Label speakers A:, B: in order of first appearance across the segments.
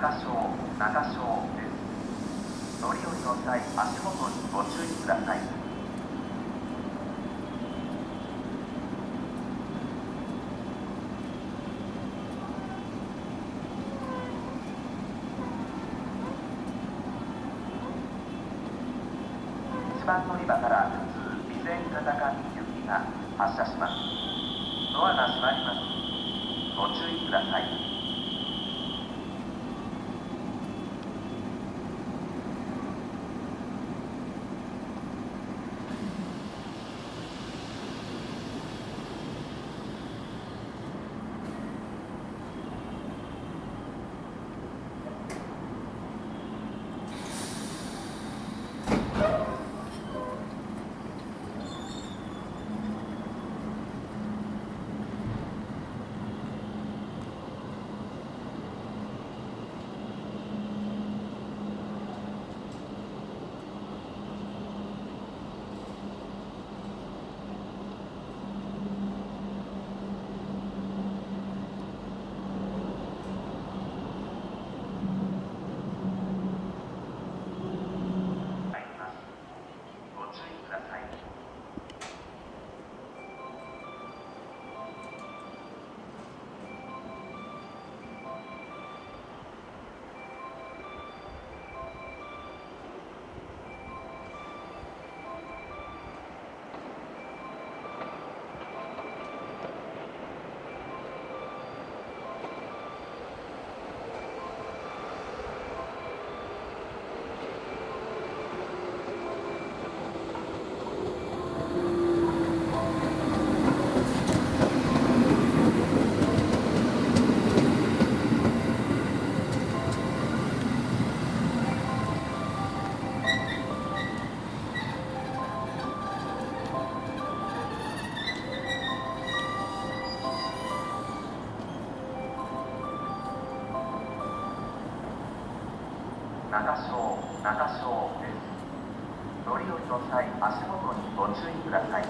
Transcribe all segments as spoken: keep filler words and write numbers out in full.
A: 中小、中小です。乗り降りの際、足元にご注意ください。いちばん乗り場から普通、備前片上行きが発車します。ドアが閉まります。ご注意ください。中小、中小です。乗り降りの際、足元にご注意ください。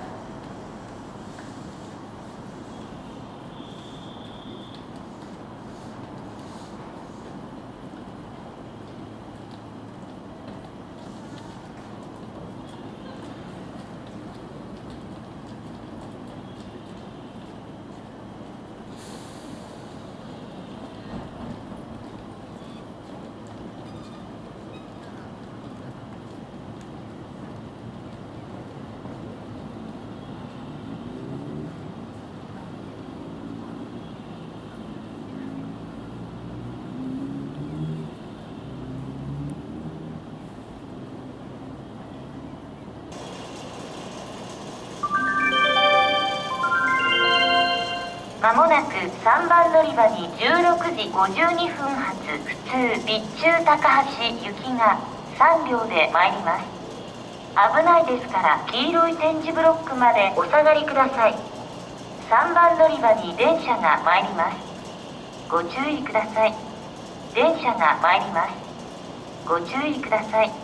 B: まもなくさんばん乗り場にじゅうろくじごじゅうにふん発普通備中高橋行きがさんびょうで参ります。危ないですから黄色い点字ブロックまでお下がりください。さんばん乗り場に電車が参ります。ご注意ください。電車が参ります。ご注意ください。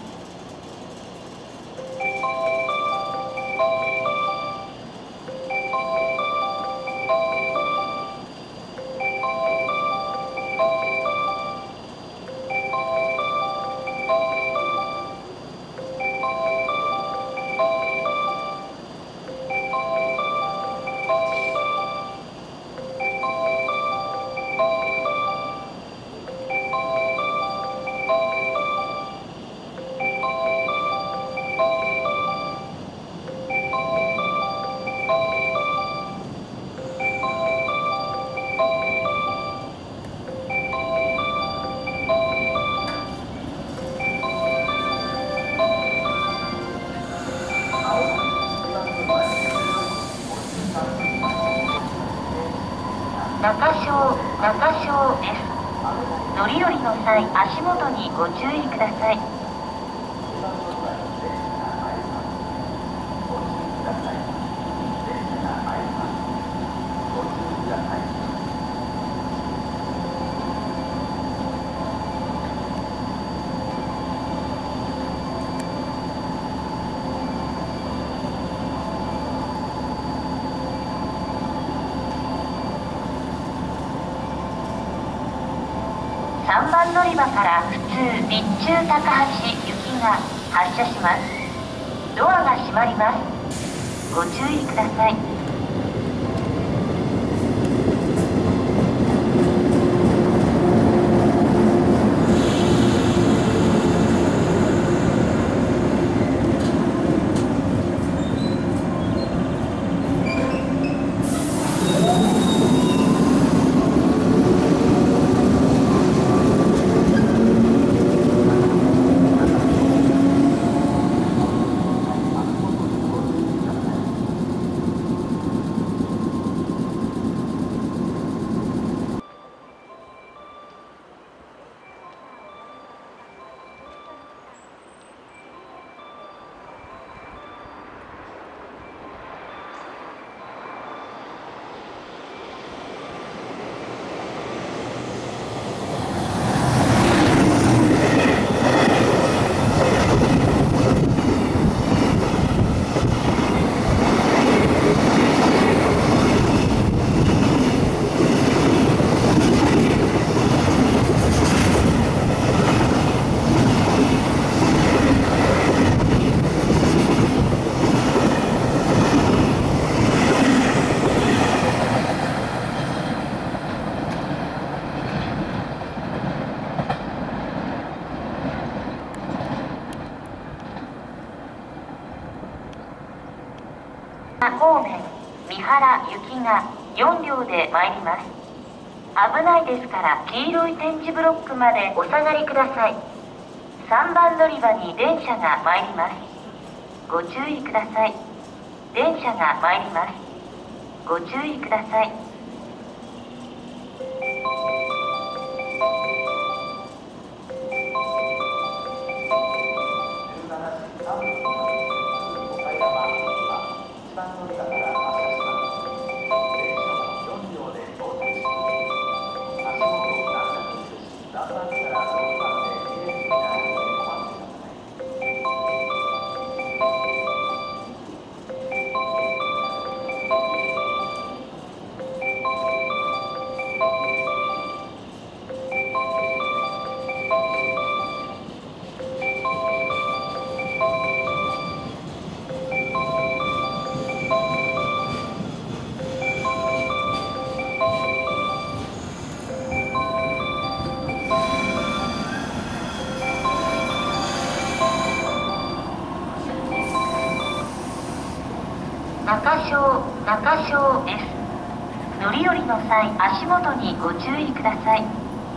B: 中小、中小です。乗り降りの際、足元にご注意ください。ささんばん乗り場から普通備中高橋行きが発車します。ドアが閉まります。ご注意ください。方面三原行きがよん両で参ります。危ないですから黄色い点字ブロックまでお下がりください。さんばん乗り場に電車が参ります。ご注意ください。電車が参ります。ご注意ください。中小、中小です。乗り降りの際、足元にご注意ください。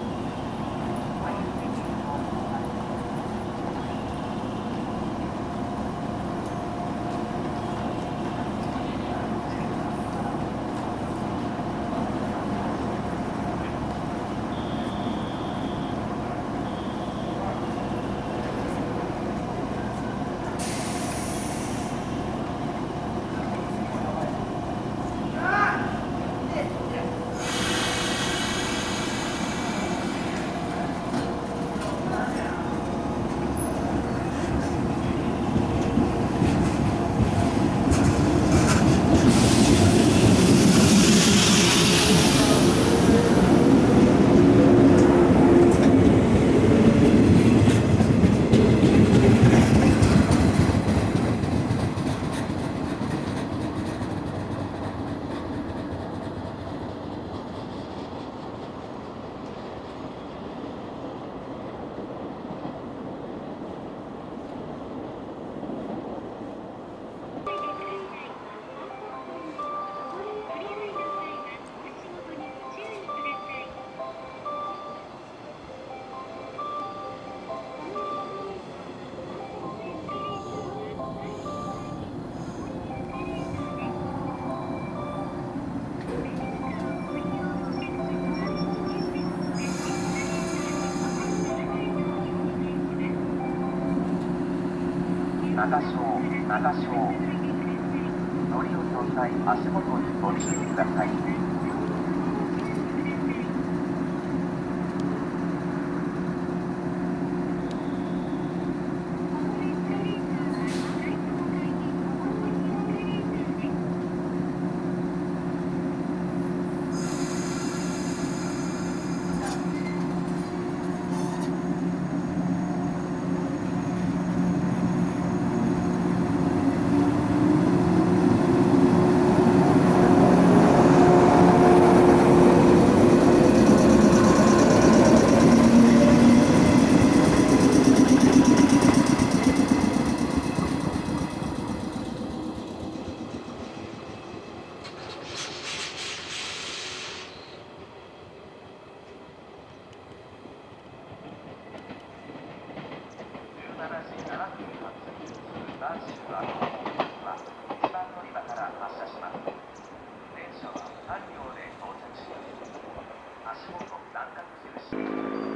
A: 中小、中小。乗り降りの際、足元にご注意ください。 阪急発男子はいちばん乗り場から発車します。電車はさん両で到着します。足元乱獲印。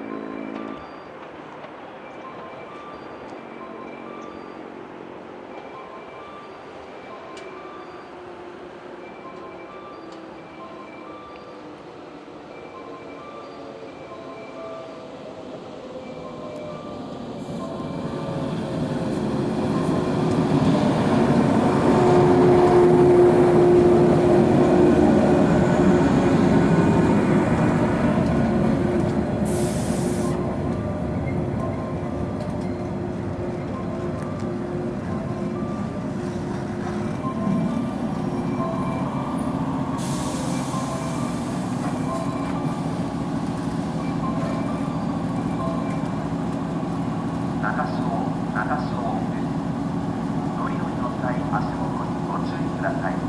A: 中洲中洲です。乗り降りの際、足元にご注意ください。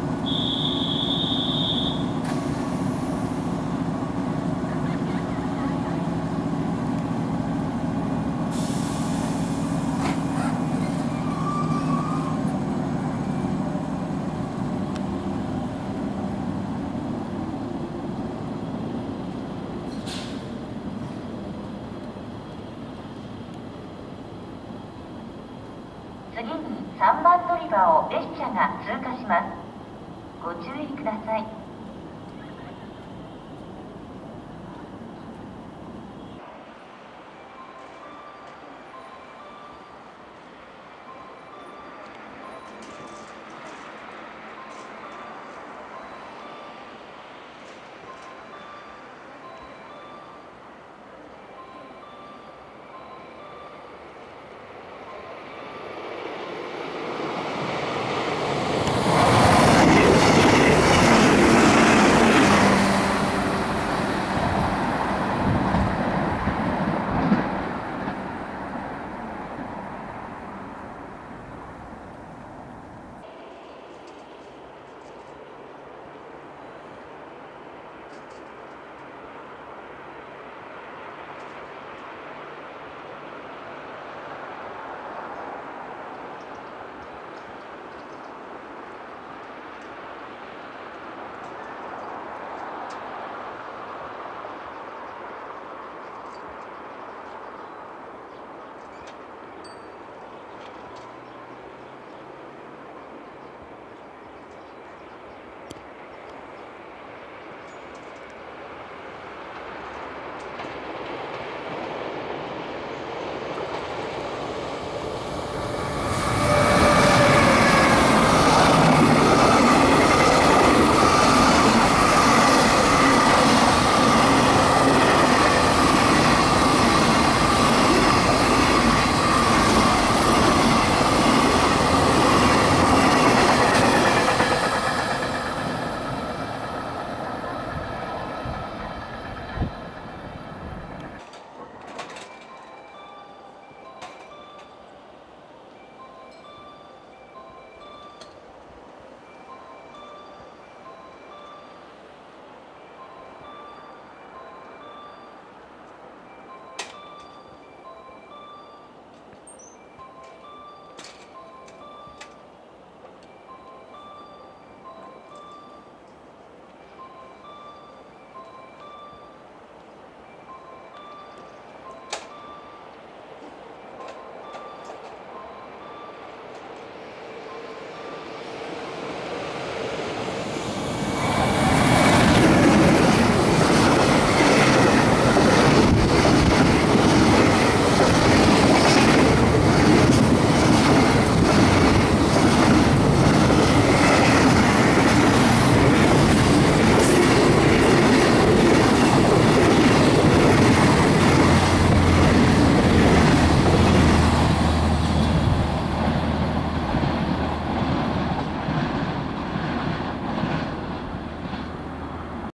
B: 次にさんばん乗り場を列車が通過します。ご注意ください。